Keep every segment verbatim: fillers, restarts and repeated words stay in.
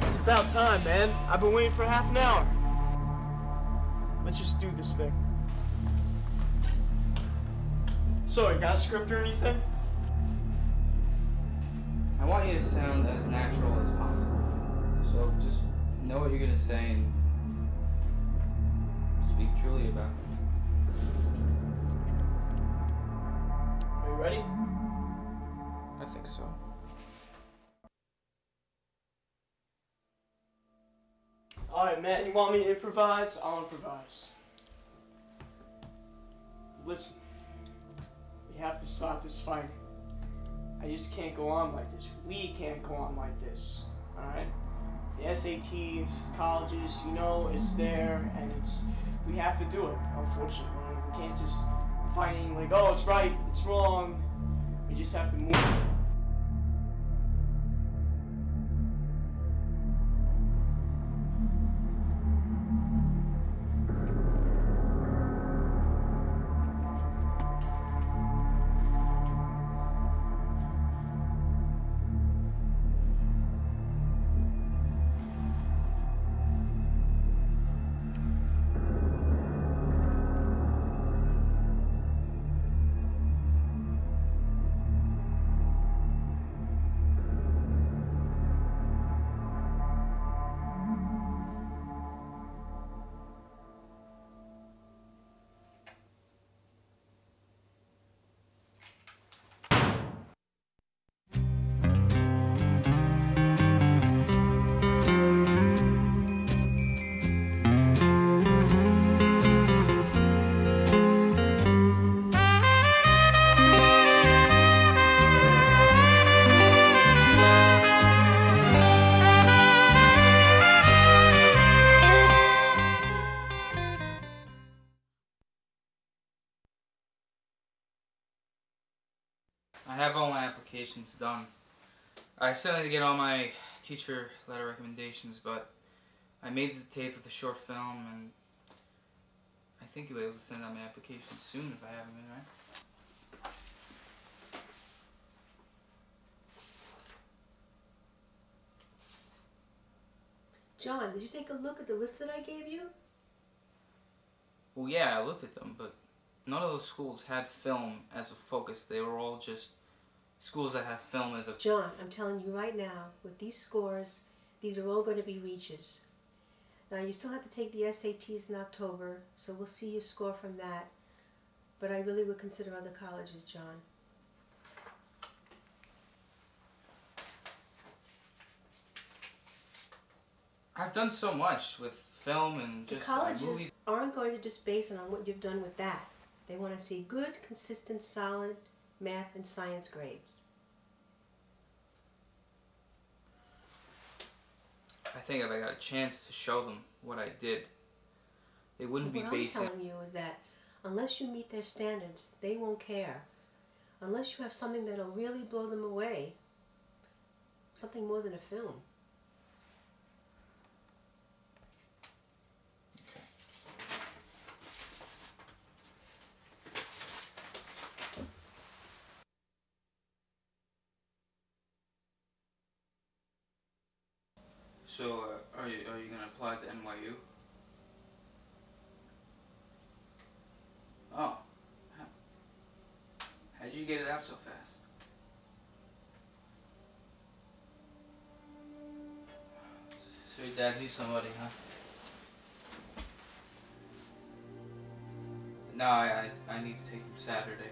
It's about time, man. I've been waiting for half an hour. Let's just do this thing. So, you got a script or anything? I want you to sound as natural as possible. So just know what you're going to say and speak truly about it. Are you ready? I think so. Alright, Matt, you want me to improvise? I'll improvise. Listen, we have to stop this fighting. I just can't go on like this. We can't go on like this. Alright? The S A Ts, colleges, you know, it's there, and it's, we have to do it, unfortunately. We can't just fighting like, oh, it's right, it's wrong. We just have to move. I have all my applications done. I still need to get all my teacher letter recommendations, but I made the tape of the short film, and I think you'll be able to send out my application soon if I haven't been, right? John, did you take a look at the list that I gave you? Well, yeah, I looked at them, but none of those schools had film as a focus. They were all just schools that have film as a... John, I'm telling you right now, with these scores, these are all going to be reaches. Now, you still have to take the S A Ts in October, so we'll see your score from that. But I really would consider other colleges, John. I've done so much with film and The just uh, colleges movies. aren't going to just base it on what you've done with that. They want to see good, consistent, solid math and science grades. I think if I got a chance to show them what I did, they wouldn't What be I'm basing... telling you is that unless you meet their standards, they won't care. Unless you have something that'll really blow them away. Something more than a film. Okay. So, uh, are you are you gonna apply to N Y U? Oh, how, how'd you get it out so fast? So your dad knew somebody, huh? No, I, I I need to take him Saturday.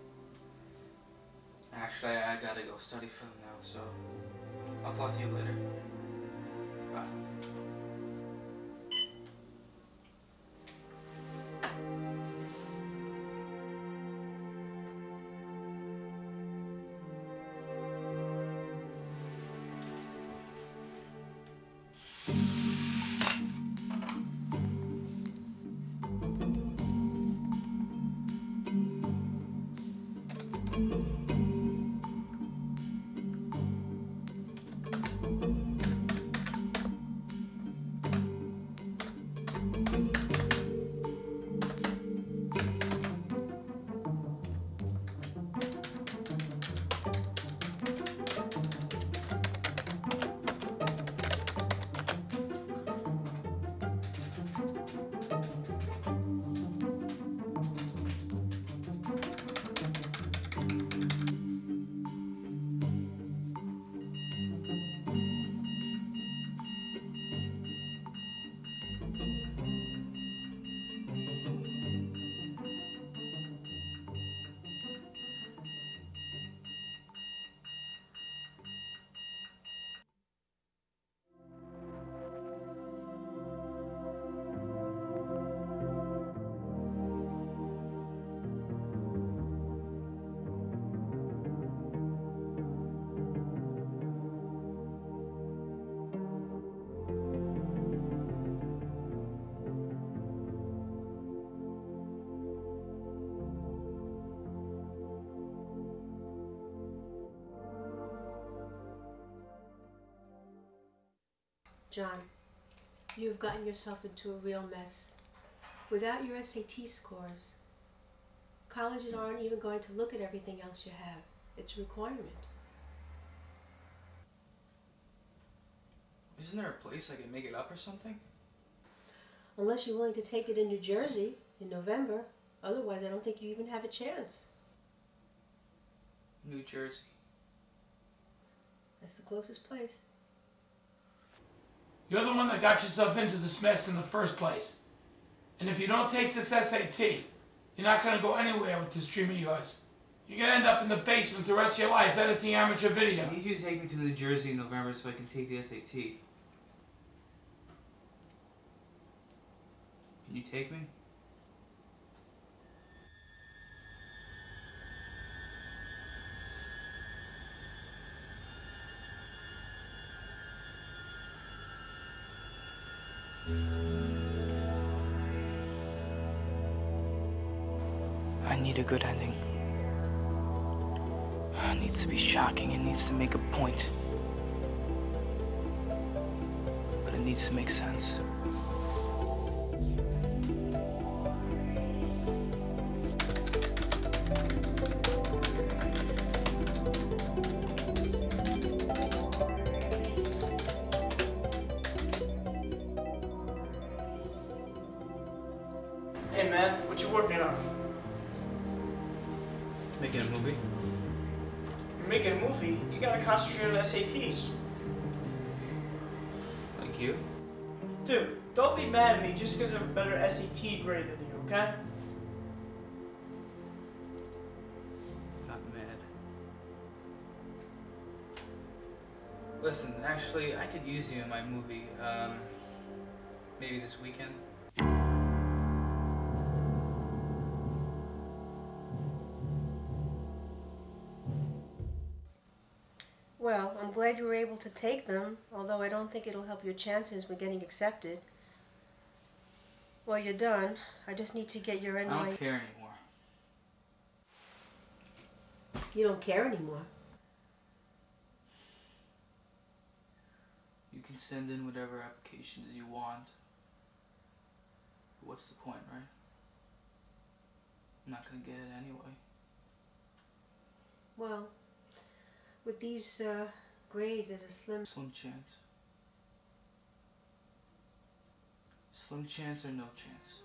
Actually, I, I gotta go study film now, so I'll talk to you later. Bye. John, you have gotten yourself into a real mess. Without your S A T scores, colleges aren't even going to look at everything else you have. It's a requirement. Isn't there a place I can make it up or something? Unless you're willing to take it in New Jersey in November. Otherwise, I don't think you even have a chance. New Jersey. That's the closest place. You're the one that got yourself into this mess in the first place. And if you don't take this S A T, you're not going to go anywhere with this dream of yours. You're going to end up in the basement the rest of your life editing amateur video. I need you to take me to New Jersey in November so I can take the S A T. Can you take me? I need a good ending. It needs to be shocking. It needs to make a point. But it needs to make sense. Hey man, what you working on? Making a movie? You're making a movie? You gotta concentrate on S A Ts. Like you? Dude, don't be mad at me just because I have a better S A T grade than you, okay? Not mad. Listen, actually, I could use you in my movie. Um, maybe this weekend. Well, I'm glad you were able to take them, although I don't think it'll help your chances with getting accepted. Well, you're done. I just need to get your N Y... I don't care anymore. You don't care anymore. You can send in whatever applications you want. But what's the point, right? I'm not gonna get it anyway. Well, with these uh, grades, there's a slim... Slim chance. Slim chance or no chance.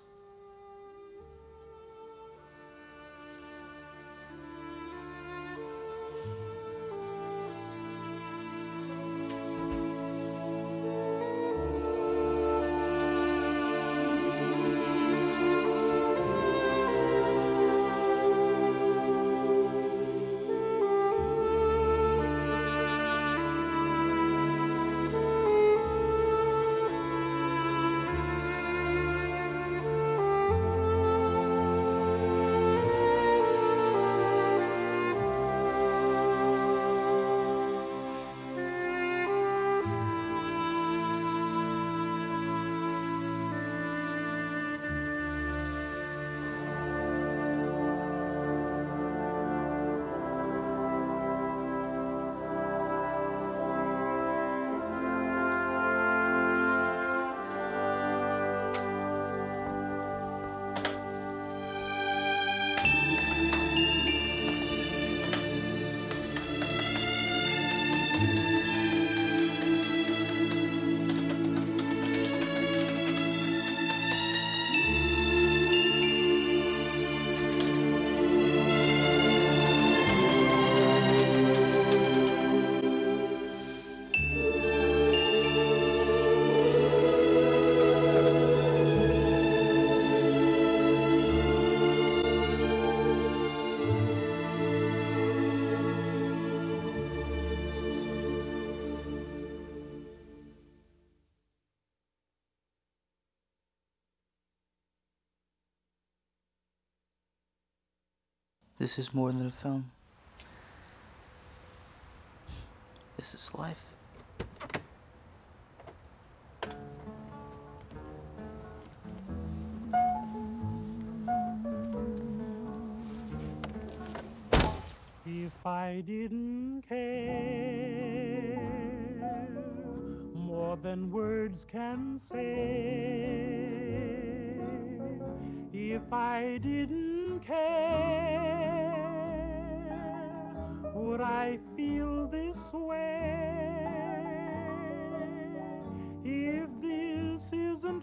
This is more than a film. This is life. If I didn't care more more than words can say. If I didn't care, would I feel this way? If this isn't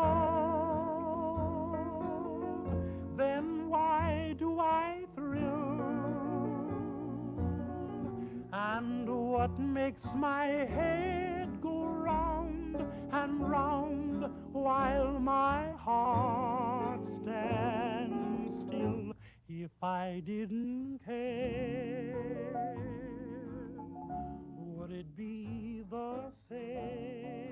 love, then why do I thrill? And what makes my head go round and round while my heart stands still? If I didn't care, would it be the same?